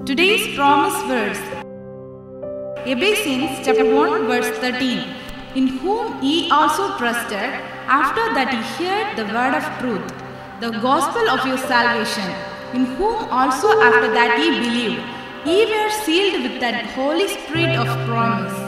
Today's promise verse, Ephesians chapter 1 verse 13, in whom ye also trusted, after that ye heard the word of truth, the gospel of your salvation, in whom also after that ye believed, ye were sealed with that Holy Spirit of promise,